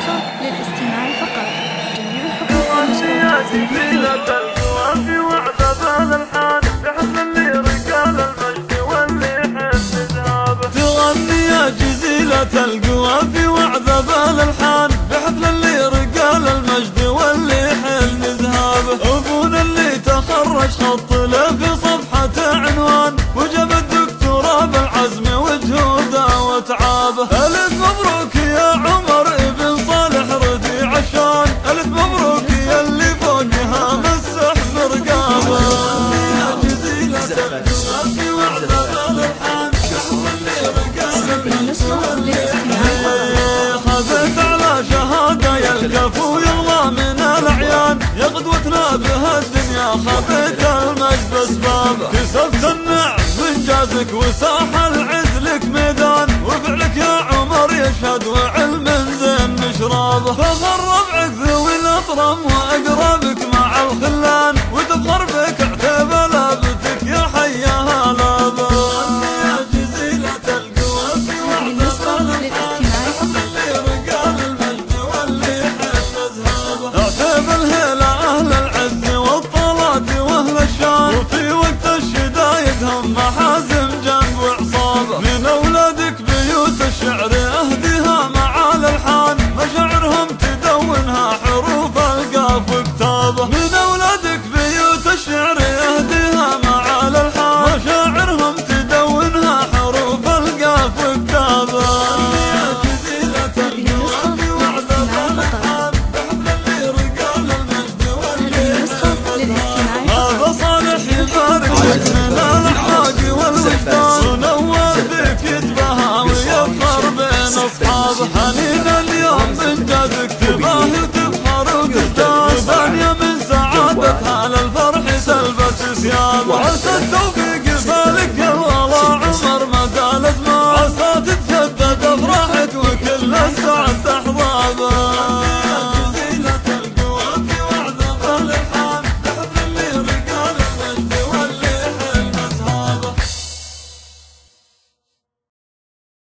النسخة للاستماع فقط. جميع الحقوق جزيلة القوافي وعذاب الألحان بحفل اللي رجال المجد واللي حل ذهابه. تغني يا جزيلة القوافي وعذاب الألحان بحفل اللي رجال المجد واللي حل ذهابه. أبونا اللي تخرج خط له في صفحة عنوان وجاب الدكتوراه بالعزم وجهوده وتعابه. ألف مبروك يا عمر ابن صالح ردي عشان ألف مبروك يا اللي فوقها مسح برقابه. يا جزيلة القوافي وعذاب الألحان واللي رجال المجد خذت على شهادة يا الكفو يغلى من الأعيان يا قدوتنا بها الدنيا خذت المجد بسبابه. كسبت النعم بإنجازك وساح العز لك ميدان وفعلك يا عمر يشهد وعلم زين مشرابه. فخر ربعك ذوي الأطرم وأقربك مع الخلان وتفخر بك عتيب لابتك يا حياها لابه. يا جزيلة القوافي وعذاب الألحان اللي رجال المجد واللي حل ذهابه. عتيب الهيلة أهل العز والطلات وأهل الشان وفي وقت الشدايد هم محازم جنب وعصابه. من أولادك بيوت الشعر أهديها مع الألحان مشاعرهم تدونها حروف القاف وكتابه. من أولادك بيوت الشعر أهديها مع الألحان مشاعرهم تدونها حروف القاف وكتابه. يا جزيلة القوافي وعذاب الألحان بحفل اللي رجال المجد واللي هذا صالح يبارك لك من الأحراق والوجدان ونور فيك يتباهى ويفخر بين أصحابه. حنين اليوم بإنجازك تباهي وتفخر وتزداد ثانية من سعادتها للفرح تلبس ثيابه. وعسى التوفيق